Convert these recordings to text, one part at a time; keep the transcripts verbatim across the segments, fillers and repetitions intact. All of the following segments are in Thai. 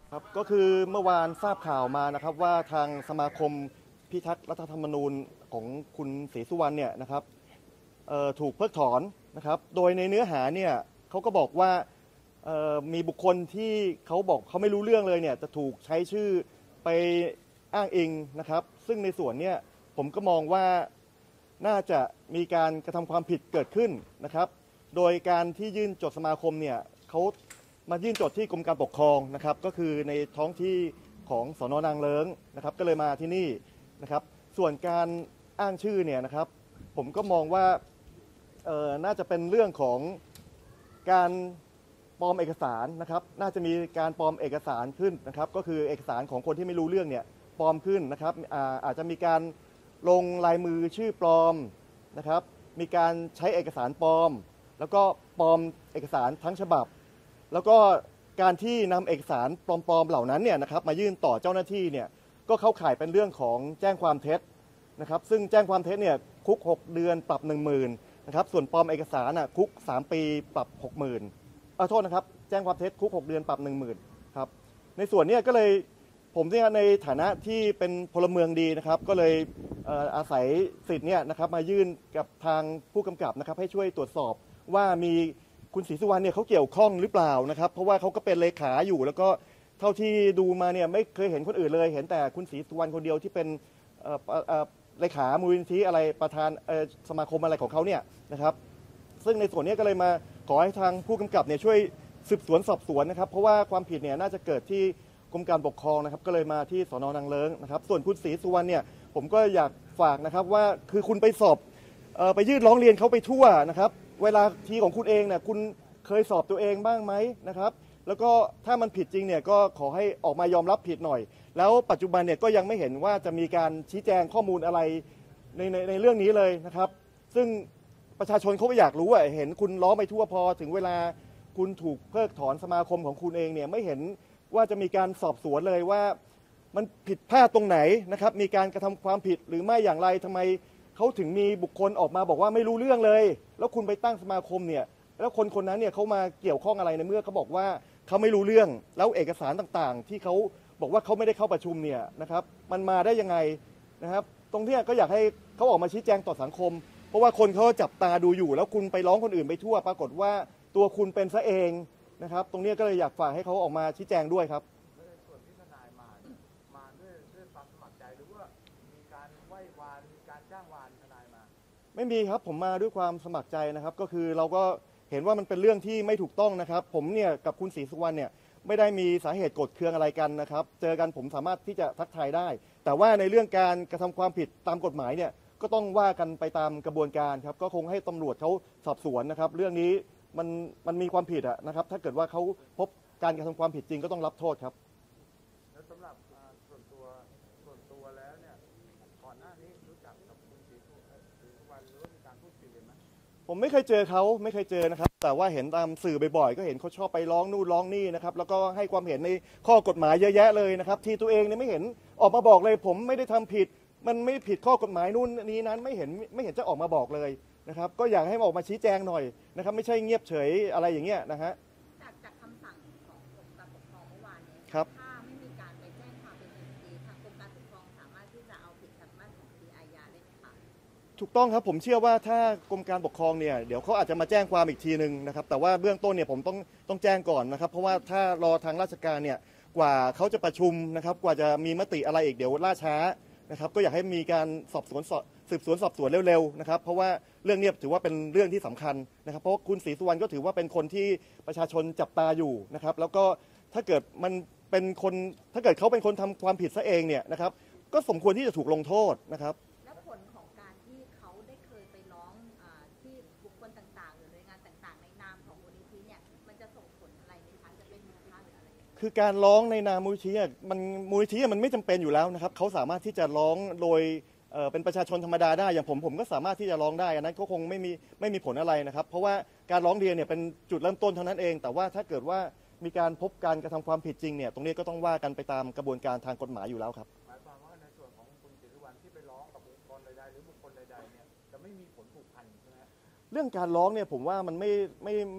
ครับก็คือเมื่อวานทราบข่าวมานะครับว่าทางสมาคมพิทักษ์รัฐธรรมนูญของคุณศรีสุวรรณเนี่ยนะครับถูกเพิกถอนนะครับโดยในเนื้อหาเนี่ยเขาก็บอกว่ามีบุคคลที่เขาบอกเขาไม่รู้เรื่องเลยเนี่ยจะถูกใช้ชื่อไปอ้างอิงนะครับซึ่งในส่วนเนี่ยผมก็มองว่าน่าจะมีการกระทำความผิดเกิดขึ้นนะครับโดยการที่ยื่นจดสมาคมเนี่ยเขามายื่นจดที่กรมการปกครองนะครับก็คือในท้องที่ของสน.นางเลิ้งนะครับก็เลยมาที่นี่นะครับส่วนการอ้างชื่อเนี่ยนะครับผมก็มองว่าน่าจะเป็นเรื่องของการปลอมเอกสารนะครับน่าจะมีการปลอมเอกสารขึ้นนะครับก็คือเอกสารของคนที่ไม่รู้เรื่องเนี่ยปลอมขึ้นนะครับ อาอาจจะมีการลงลายมือชื่อปลอมนะครับมีการใช้เอกสารปลอมแล้วก็ปลอมเอกสารทั้งฉบับแล้วก็การที่นำเอกสารปลอมๆเหล่านั้นเนี่ยนะครับมายื่นต่อเจ้าหน้าที่เนี่ยก็เข้าข่ายเป็นเรื่องของแจ้งความเท็จนะครับซึ่งแจ้งความเท็จเนี่ยคุกหกเดือนปรับ หนึ่งหมื่น นะครับส่วนปลอมเอกสารน่ะคุกสามปีปรับ หกหมื่นเออโทษนะครับแจ้งความเท็จคุกหกเดือนปรับ หนึ่งหมื่นครับในส่วนนี้ก็เลยผมเนี่ยในฐานะที่เป็นพลเมืองดีนะครับก็เลยเอ่ออาศัยสิทธิ์เนี่ยนะครับมายื่นกับทางผู้กำกับนะครับให้ช่วยตรวจสอบว่ามีคุณศรีสุวรรณเนี่ยเขาเกี่ยวข้องหรือเปล่านะครับเพราะว่าเขาก็เป็นเลขาอยู่แล้วก็เท่าที่ดูมาเนี่ยไม่เคยเห็นคนอื่นเลยเห็นแต่คุณศรีสุวรรณคนเดียวที่เป็นเอ่อเอ่อเลขามูลนิธิอะไรประธานสมาคมอะไรของเขาเนี่ยนะครับซึ่งในส่วนนี้ก็เลยมาขอให้ทางผู้กำกับเนี่ยช่วยสืบสวนสอบสวนนะครับเพราะว่าความผิดเนี่ยน่าจะเกิดที่กรมการปกครองนะครับก็เลยมาที่สน.นางเลิ้งนะครับส่วนคุณศรีสุวรรณเนี่ยผมก็อยากฝากนะครับว่าคือคุณไปสอบเอ่อไปยื่นร้องเรียนเขาไปทั่วนะครับเวลาทีของคุณเองเนี่ยคุณเคยสอบตัวเองบ้างไหมนะครับแล้วก็ถ้ามันผิดจริงเนี่ยก็ขอให้ออกมายอมรับผิดหน่อยแล้วปัจจุบันเนี่ยก็ยังไม่เห็นว่าจะมีการชี้แจงข้อมูลอะไรในในในเรื่องนี้เลยนะครับซึ่งประชาชนเขาก็อยากรู้อ่ะเห็นคุณล้อไปทั่วพอถึงเวลาคุณถูกเพิกถอนสมาคมของคุณเองเนี่ยไม่เห็นว่าจะมีการสอบสวนเลยว่ามันผิดพลาดตรงไหนนะครับมีการกระทำความผิดหรือไม่อย่างไรทำไมเขาถึงมีบุคคลออกมาบอกว่าไม่รู้เรื่องเลยแล้วคุณไปตั้งสมาคมเนี่ยแล้วคนคนนั้นเนี่ยเขามาเกี่ยวข้องอะไรในเมื่อเขาบอกว่าเขาไม่รู้เรื่องแล้วเอกสารต่างๆที่เขาบอกว่าเขาไม่ได้เข้าประชุมเนี่ยนะครับมันมาได้ยังไงนะครับตรงนี้ก็อยากให้เขาออกมาชี้แจงต่อสังคมเพราะว่าคนเขาจับตาดูอยู่แล้วคุณไปร้องคนอื่นไปทั่วปรากฏว่าตัวคุณเป็นซะเองนะครับตรงนี้ก็เลยอยากฝากให้เขาออกมาชี้แจงด้วยครับในส่วนที่ทนายมามาด้วยด้วยความสมัครใจหรือว่ามีการไหว้วานมีการจ้างวานทนายมาไม่มีครับผมมาด้วยความสมัครใจนะครับก็คือเราก็เห็นว่ามันเป็นเรื่องที่ไม่ถูกต้องนะครับผมเนี่ยกับคุณศรีสุวรรณเนี่ยไม่ได้มีสาเหตุโกรธเคืองอะไรกันนะครับเจอกันผมสามารถที่จะทักทายได้แต่ว่าในเรื่องการกระทำความผิดตามกฎหมายเนี่ยก็ต้องว่ากันไปตามกระบวนการครับก็คงให้ตำรวจเขาสอบสวนนะครับเรื่องนี้มันมันมีความผิดอะนะครับถ้าเกิดว่าเขาพบการกระทำความผิดจริงก็ต้องรับโทษครับแล้วสำหรับส่วนตัวส่วนตัวแล้วเนี่ยก่อนหน้านี้รู้จักกับคุณศรีสุวรรณหรือว่ามีการพูดคุยกันไหมผมไม่เคยเจอเขาไม่เคยเจอนะครับแต่ว่าเห็นตามสื่อบ่อยๆก็เห็นเขาชอบไปร้องนู่นร้องนี่นะครับแล้วก็ให้ความเห็นในข้อกฎหมายเยอะแยะเลยนะครับที่ตัวเองเนี่ยไม่เห็นออกมาบอกเลยผมไม่ได้ทำผิดมันไม่ผิดข้อกฎหมายนู่นนี้นั้นไม่เห็นไม่เห็นจะออกมาบอกเลยนะครับก็อยากให้ออกมาชี้แจงหน่อยนะครับไม่ใช่เงียบเฉยอะไรอย่างเงี้ยนะฮะจากจากคำสั่งของกรมการปกครองเมื่อวานนี้ครับถ้าไม่มีการไปแจ้งความเป็นคดีทางกรมการปกครองสามารถที่จะเอาผิดทางด้านของคดีอาญาได้ไหมคะถูกต้องครับผมเชื่อว่าถ้ากรมการปกครองเนี่ยเดี๋ยวเขาอาจจะมาแจ้งความอีกทีหนึ่งนะครับแต่ว่าเบื้องต้นเนี่ยผมต้องต้องแจ้งก่อนนะครับเพราะว่าถ้ารอทางราชการเนี่ยกว่าเขาจะประชุมนะครับกว่าจะมีมติอะไรอีกเดี๋ยวล่าช้านะครับก็อยากให้มีการสอบสวนสืบสวนสอบสวนเร็วๆนะครับเพราะว่าเรื่องนี้ถือว่าเป็นเรื่องที่สำคัญนะครับเพราะคุณศรีสุวรรณก็ถือว่าเป็นคนที่ประชาชนจับตาอยู่นะครับแล้วก็ถ้าเกิดมันเป็นคนถ้าเกิดเขาเป็นคนทำความผิดซะเองเนี่ยนะครับก็สมควรที่จะถูกลงโทษนะครับแล้วผลของการที่เขาได้เคยไปร้องอาที่บุคคลต่างๆหรือหน่วยงานต่างๆในนามของมูลนิธิเนี่ยมันจะส่งผลอะไรไหมคะจะเป็นมูลค่าหรืออะไรคือการร้องในนามมูลนิธิมันมูลนิธิมันไม่จำเป็นอยู่แล้วนะครับเขาสามารถที่จะร้องโดยเอ่อเป็นประชาชนธรรมดาได้อย่างผมผมก็สามารถที่จะร้องได้อันนั้นก็คงไม่มีไม่มีผลอะไรนะครับเพราะว่าการร้องเรียนเนี่ยเป็นจุดเริ่มต้นเท่านั้นเองแต่ว่าถ้าเกิดว่ามีการพบการกระทำความผิดจริงเนี่ยตรงนี้ก็ต้องว่ากันไปตามกระบวนการทางกฎหมายอยู่แล้วครับหมายความว่าในส่วนของคุณศรีสุวรรณที่ไปร้องกับองค์กรใดๆหรือบุคคลใดๆเนี่ยจะไม่มีผลผูกพันใช่ไหมเรื่องการร้องเนี่ยผมว่ามันไม่ไม่ไม่ไ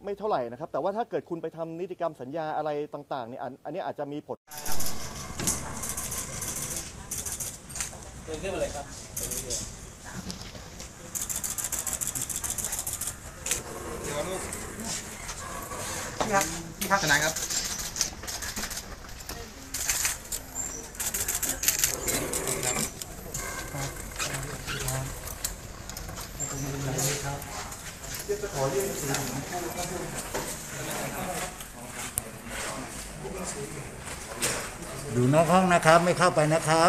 ไม่เท่าไหร่นะครับแต่ว่าถ้าเกิดคุณไปทำนิติกรรมสัญญาอะไรต่างๆเนี่ยอันอันนี้อาจจะมีผลเดินขึ้นมาเลยครับเดี๋ยวลูกพี่ครับพี่ครับทนายครับอยู่นอกห้องนะครับไม่เข้าไปนะครับ